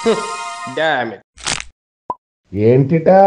Damn it. ఏంటిటా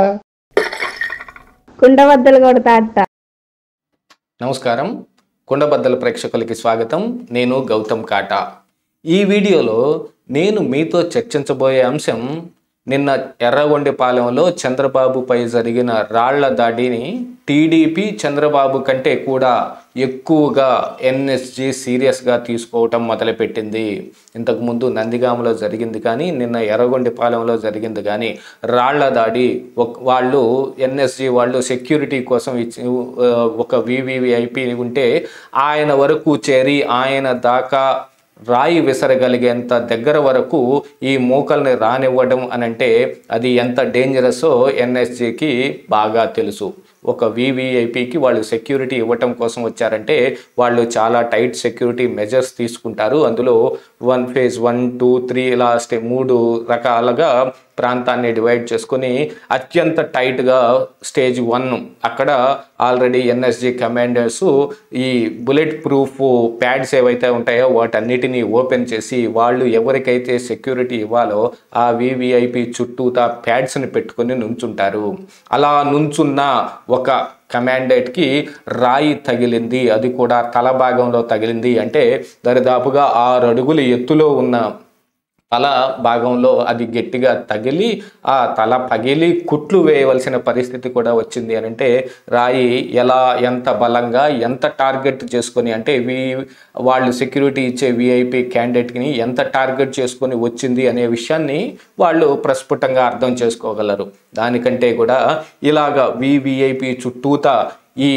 కుండబద్దలు కొడతా అత్త. నమస్కారం, కుండబద్దల ప్రేక్షకులకి స్వాగతం. నేను గౌతమ్ కాటా. ఈ వీడియోలో నేను మీతో చర్చించబోయే అంశం నిన్న ఎర్రగొండపాలెంలో చంద్రబాబుపై జరిగిన రాళ్ల దాడిని టీడీపీ చంద్రబాబు కంటే కూడా ఎక్కువగా ఎన్ఎస్జీ సీరియస్గా తీసుకోవటం మొదలుపెట్టింది. ఇంతకుముందు నందిగామలో జరిగింది కానీ నిన్న ఎర్రగొండపాలెంలో జరిగింది కానీ రాళ్ల దాడి వాళ్ళు ఎన్ఎస్జీ వాళ్ళు సెక్యూరిటీ కోసం ఒక వివిఐపి ఉంటే ఆయన వరకు చేరి ఆయన దాకా రాయి విసరగలిగేంత దగ్గర వరకు ఈ మూకల్ని రానివ్వడం అనంటే అది ఎంత డేంజరసో ఎన్ఎస్జీకి బాగా తెలుసు. ఒక వివిఐపికి వాళ్ళు సెక్యూరిటీ ఇవ్వటం కోసం వచ్చారంటే వాళ్ళు చాలా టైట్ సెక్యూరిటీ మెజర్స్ తీసుకుంటారు. అందులో 1 phase 1, 2, 3 ఇలా 3 రకాలుగా ప్రాంతాన్ని డివైడ్ చేసుకొని అత్యంత టైట్గా స్టేజ్ 1 అక్కడ ఆల్రెడీ ఎన్ఎస్జీ కమాండర్స్ ఈ బుల్లెట్ ప్రూఫ్ ప్యాడ్స్ ఏవైతే ఉంటాయో వాటన్నిటినీ ఓపెన్ చేసి వాళ్ళు ఎవరికైతే సెక్యూరిటీ ఇవ్వాలో ఆ వివిఐపి చుట్టూతా ప్యాడ్స్ని పెట్టుకొని నుంచుంటారు. అలా నుంచున్న ఒక కమాండేట్కి రాయి తగిలింది, అది కూడా తల భాగంలో తగిలింది. అంటే దరిదాపుగా 6 అడుగుల ఎత్తులో ఉన్న తల భాగంలో అది గట్టిగా తగిలి ఆ తల పగిలి కుట్లు వేయవలసిన పరిస్థితి కూడా వచ్చింది. అని అంటే రాయి ఎంత బలంగా ఎంత టార్గెట్ చేసుకొని అంటే వాళ్ళు సెక్యూరిటీ ఇచ్చే విఐపి క్యాండిడేట్ని ఎంత టార్గెట్ చేసుకొని వచ్చింది అనే విషయాన్ని వాళ్ళు ప్రస్ఫుటంగా అర్థం చేసుకోగలరు. దానికంటే కూడా ఇలాగా వివిఐపి చుట్టూతా ఈ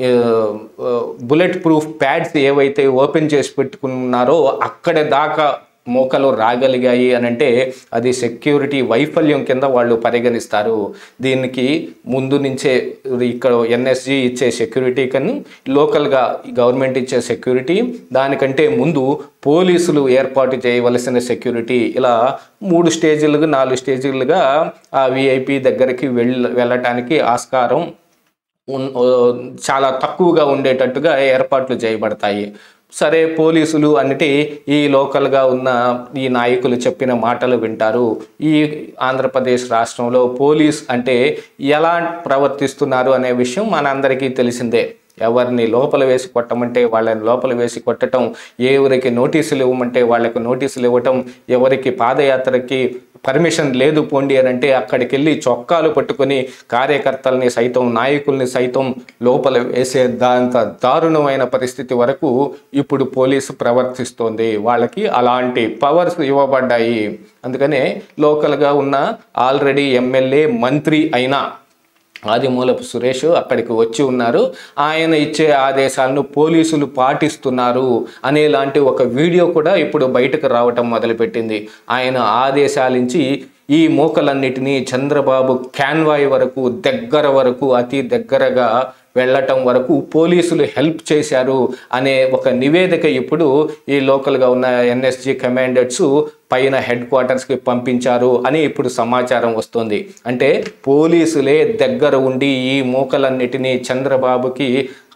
బుల్లెట్ ప్రూఫ్ ప్యాడ్స్ ఏవైతే ఓపెన్ చేసి పెట్టుకున్నారో అక్కడ దాకా మోకలు రాగలిగాయి అని అంటే అది సెక్యూరిటీ వైఫల్యం కింద వాళ్ళు పరిగణిస్తారు. దీనికి ముందు నుంచే ఇక్కడ ఎన్ఎస్జీ ఇచ్చే సెక్యూరిటీ కానీ లోకల్గా గవర్నమెంట్ ఇచ్చే సెక్యూరిటీ, దానికంటే ముందు పోలీసులు ఏర్పాటు చేయవలసిన సెక్యూరిటీ, ఇలా 3 స్టేజీలుగా 4 స్టేజీలుగా ఆ విఐపి దగ్గరికి వెళ్ళటానికి ఆస్కారం చాలా తక్కువగా ఉండేటట్టుగా ఏర్పాట్లు చేయబడతాయి. సరే, పోలీసులు అన్నిటి ఈ లోకల్గా ఉన్న ఈ నాయకులు చెప్పిన మాటలు వింటారు. ఈ ఆంధ్రప్రదేశ్ రాష్ట్రంలో పోలీస్ అంటే ఎలా ప్రవర్తిస్తున్నారు అనే విషయం మనందరికీ తెలిసిందే. ఎవరిని లోపల వేసి కొట్టమంటే వాళ్ళని లోపల వేసి కొట్టడం, ఎవరికి నోటీసులు ఇవ్వమంటే వాళ్ళకి నోటీసులు ఇవ్వటం, ఎవరికి పాదయాత్రకి పర్మిషన్ లేదు పోండి అని అంటే అక్కడికి వెళ్ళి చొక్కాలు పట్టుకొని కార్యకర్తల్ని సైతం నాయకుల్ని సైతం లోపల వేసే దారుణమైన పరిస్థితి వరకు ఇప్పుడు పోలీసు ప్రవర్తిస్తోంది. వాళ్ళకి అలాంటి పవర్స్ ఇవ్వబడ్డాయి. అందుకనే లోకల్గా ఉన్న ఆల్రెడీ ఎమ్మెల్యే మంత్రి అయినా ఆదిమూలపు సురేష్ అక్కడికి వచ్చి ఉన్నారు. ఆయన ఇచ్చే ఆదేశాలను పోలీసులు పాటిస్తున్నారు అనేలాంటి ఒక వీడియో కూడా ఇప్పుడు బయటకు రావటం మొదలుపెట్టింది. ఆయన ఆదేశాలించి ఈ మూకలన్నిటినీ చంద్రబాబు క్యాన్వాయ్ వరకు అతి దగ్గరగా వెళ్ళటం వరకు పోలీసులు హెల్ప్ చేశారు అనే ఒక నివేదిక ఇప్పుడు ఈ లోకల్గా ఉన్న ఎన్ఎస్జీ కమాండర్స్ పైన హెడ్ క్వార్టర్స్కి పంపించారు అని ఇప్పుడు సమాచారం వస్తుంది. అంటే పోలీసులే దగ్గర ఉండి ఈ మూకలన్నిటినీ చంద్రబాబుకి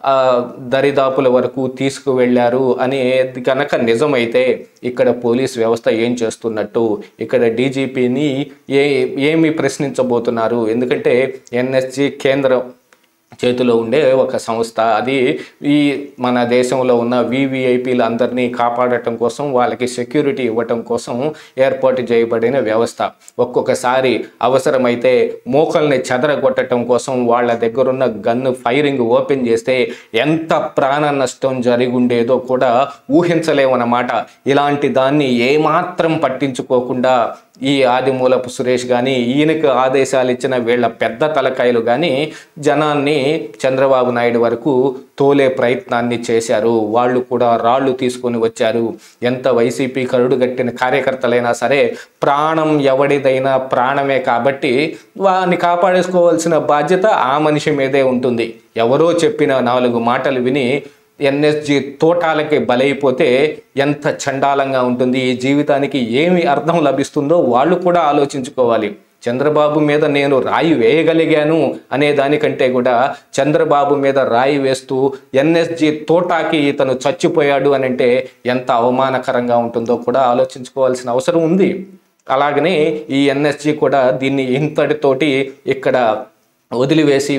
దరిదాపుల వరకు తీసుకువెళ్ళారు అనేది కనుక నిజమైతే ఇక్కడ పోలీస్ వ్యవస్థ ఏం చేస్తున్నట్టు, ఇక్కడ డీజీపీని ఏమి ప్రశ్నించబోతున్నారు? ఎందుకంటే ఎన్ఎస్జీ కేంద్రం చేతిలో ఉండే ఒక సంస్థ, అది ఈ మన దేశంలో ఉన్న వివిఐపీలు అందరినీ కాపాడటం కోసం వాళ్ళకి సెక్యూరిటీ ఇవ్వటం కోసం ఏర్పాటు చేయబడిన వ్యవస్థ. ఒక్కొక్కసారి అవసరమైతే మోకల్ని చెదరగొట్టడం కోసం వాళ్ళ దగ్గరున్న గన్ను ఫైరింగ్ ఓపెన్ చేస్తే ఎంత ప్రాణ నష్టం జరిగుండేదో కూడా ఊహించలేమన్నమాట. ఇలాంటి దాన్ని ఏమాత్రం పట్టించుకోకుండా ఈ ఆదిమూలపు సురేష్ కానీ ఈయనకు ఆదేశాలు ఇచ్చిన వీళ్ళ పెద్ద తలకాయలు కానీ జనాన్ని చంద్రబాబు నాయుడు వరకు తోలే ప్రయత్నాన్ని చేశారు. వాళ్ళు కూడా రాళ్ళు తీసుకొని వచ్చారు. ఎంత వైసీపీ కరుడు గట్టిన కార్యకర్తలైనా సరే ప్రాణం ఎవడిదైనా ప్రాణమే కాబట్టి వారిని కాపాడేసుకోవాల్సిన బాధ్యత ఆ మనిషి మీదే ఉంటుంది. ఎవరో చెప్పిన 4 మాటలు విని ఎన్ఎస్జీ తోటాలకి బలైపోతే ఎంత చండాలంగా ఉంటుంది, ఈ జీవితానికి ఏమి అర్థం లభిస్తుందో వాళ్ళు కూడా ఆలోచించుకోవాలి. చంద్రబాబు మీద నేను రాయి వేయగలిగాను అనే దానికంటే కూడా చంద్రబాబు మీద రాయి వేస్తూ ఎన్ఎస్జీ తోటాకి ఇతను చచ్చిపోయాడు అని అంటే ఎంత అవమానకరంగా ఉంటుందో కూడా ఆలోచించుకోవాల్సిన అవసరం ఉంది. అలాగనే ఈ ఎన్ఎస్జి కూడా దీన్ని ఇంతటితోటి ఇక్కడ వదిలివేసి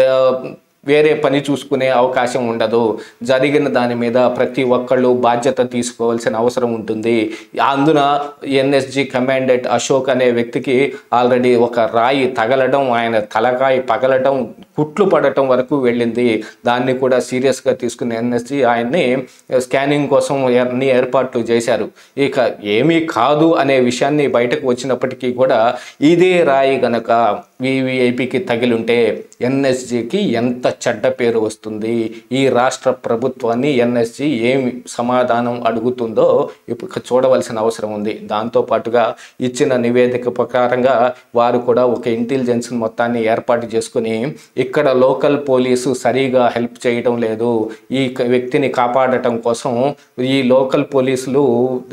వేరే పని చూసుకునే అవకాశం ఉండదు. జరిగిన దాని మీద ప్రతి ఒక్కళ్ళు బాధ్యత తీసుకోవాల్సిన అవసరం ఉంటుంది. అందున ఎన్ఎస్జి కమాండెంట్ అశోక్ అనే వ్యక్తికి ఆల్రెడీ ఒక రాయి తగలడం, ఆయన తలకాయ పగలడం, కుట్లు పడటం వరకు వెళ్ళింది. దాన్ని కూడా సీరియస్గా తీసుకున్న ఎన్ఎస్జి ఆయన్ని స్కానింగ్ కోసం అన్ని ఏర్పాట్లు చేశారు. ఇక ఏమీ కాదు అనే విషయాన్ని బయటకు వచ్చినప్పటికీ కూడా ఇదే రాయి గనక వివిఐపికి తగిలుంటే ఎన్ఎస్జికి ఎంత చెడ్డ పేరు వస్తుంది. ఈ రాష్ట్ర ప్రభుత్వాన్ని ఎన్ఎస్జి ఏమి సమాధానం అడుగుతుందో ఇప్పుడు చూడవలసిన అవసరం ఉంది. దాంతోపాటుగా ఇచ్చిన నివేదిక ప్రకారంగా వారు కూడా ఒక ఇంటెలిజెన్స్ మొత్తాన్ని ఏర్పాటు చేసుకుని ఇక్కడ లోకల్ పోలీసు సరిగా హెల్ప్ చేయడం లేదు, ఈ వ్యక్తిని కాపాడటం కోసం ఈ లోకల్ పోలీసులు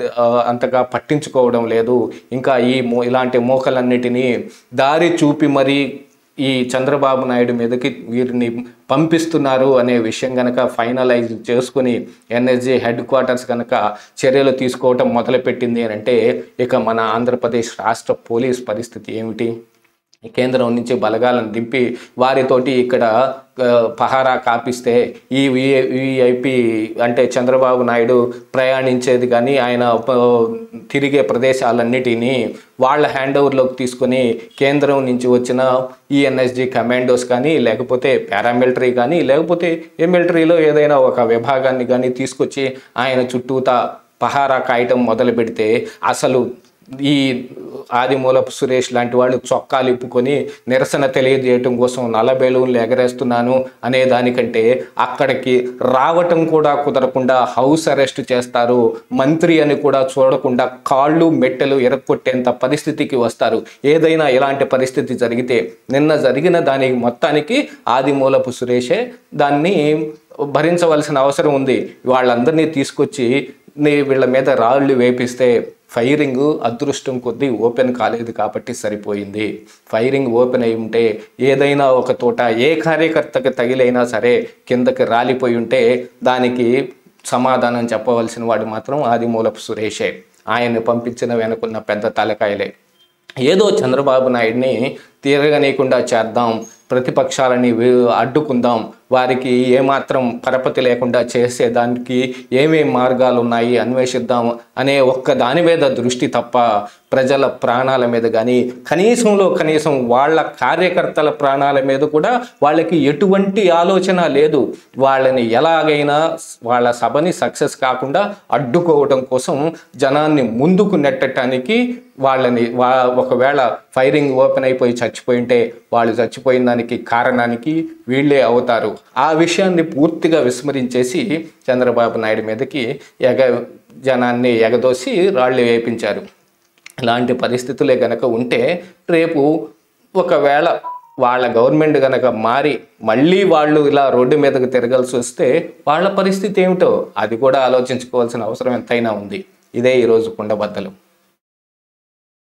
అంతగా పట్టించుకోవడం లేదు, ఇంకా ఇలాంటి మోకలన్నిటినీ దారి చూపి మరి ఈ చంద్రబాబు నాయుడు మీదకి వీరిని పంపిస్తున్నారు అనే విషయం కనుక ఫైనలైజ్ చేసుకుని ఎన్ఎస్జి హెడ్ క్వార్టర్స్ కనుక చర్యలు తీసుకోవటం మొదలుపెట్టింది అని అంటే ఇక మన ఆంధ్రప్రదేశ్ రాష్ట్ర పోలీస్ పరిస్థితి ఏమిటి? కేంద్రం నుంచి బలగాలను దింపి వారితోటి ఇక్కడ పహారా కాపిస్తే ఈ విఐపి అంటే చంద్రబాబు నాయుడు ప్రయాణించేది కానీ ఆయన తిరిగే ప్రదేశాలన్నిటినీ వాళ్ళ హ్యాండ్ ఓవర్లోకి తీసుకొని కేంద్రం నుంచి వచ్చిన ఈ ఎన్ఎస్జి కమాండోస్ కానీ లేకపోతే పారామిలిటరీ కానీ లేకపోతే మిలిటరీలో ఏదైనా ఒక విభాగాన్ని కానీ తీసుకొచ్చి ఆయన చుట్టూతా పహారా కాయటం మొదలు పెడితే అసలు ఈ ఆదిమూలపు సురేష్ లాంటి వాళ్ళు చొక్కాలు ఇప్పుకొని నిరసన తెలియజేయటం కోసం నల్ల బెలూన్లు ఎగరేస్తున్నాను అనే దానికంటే అక్కడికి రావటం కూడా కుదరకుండా హౌస్ అరెస్ట్ చేస్తారు, మంత్రి అని కూడా చూడకుండా కాళ్ళు మెట్టెలు ఎరక్కొట్టేంత పరిస్థితికి వస్తారు. ఏదైనా ఇలాంటి పరిస్థితి జరిగితే నిన్న జరిగిన దానికి మొత్తానికి ఆదిమూలపు సురేషే దాన్ని భరించవలసిన అవసరం ఉంది. వాళ్ళందరినీ తీసుకొచ్చి వీళ్ళ మీద రాళ్ళు వేపిస్తే ఫైరింగ్ అదృష్టం కొద్దీ ఓపెన్ కాలేదు కాబట్టి సరిపోయింది. ఫైరింగ్ ఓపెన్ అయి ఉంటే ఏదైనా ఒక తోట ఏ కార్యకర్తకి తగిలైనా సరే కిందకి రాలిపోయి ఉంటే దానికి సమాధానం చెప్పవలసిన వాడు మాత్రం ఆదిమూలపు సురేషే. ఆయన్ని పంపించిన వెనుకున్న పెద్ద తలకాయలే. ఏదో చంద్రబాబు నాయుడిని తిరగనీయకుండా చేద్దాం, ప్రతిపక్షాలని అడ్డుకుందాం, వారికి ఏమాత్రం పరపతి లేకుండా చేసేదానికి ఏమేమి మార్గాలు ఉన్నాయి అన్వేషిద్దాం అనే ఒక్క దాని మీద దృష్టి తప్ప ప్రజల ప్రాణాల మీద కానీ కనీసం వాళ్ళ కార్యకర్తల ప్రాణాల మీద కూడా వాళ్ళకి ఎటువంటి ఆలోచన లేదు. వాళ్ళని ఎలాగైనా వాళ్ళ సభని సక్సెస్ కాకుండా అడ్డుకోవడం కోసం జనాన్ని ముందుకు నెట్టడానికి వాళ్ళని ఒకవేళ ఫైరింగ్ ఓపెన్ అయిపోయి చచ్చిపోయింటే వాళ్ళు చచ్చిపోయిన దానికి కారణానికి వీళ్ళే అవుతారు. ఆ విషయాన్ని పూర్తిగా విస్మరించేసి చంద్రబాబు నాయుడు మీదకి జనాన్ని ఎగదోసి రాళ్ళు వేయించారు. ఇలాంటి పరిస్థితులే గనక ఉంటే రేపు ఒకవేళ వాళ్ళ గవర్నమెంట్ గనక మారి మళ్ళీ వాళ్ళు ఇలా రోడ్డు మీదకి తిరగాల్సి వస్తే వాళ్ళ పరిస్థితి ఏమిటో అది కూడా ఆలోచించుకోవాల్సిన అవసరం ఎంతైనా ఉంది. ఇదే ఈరోజు కుండబద్దలు.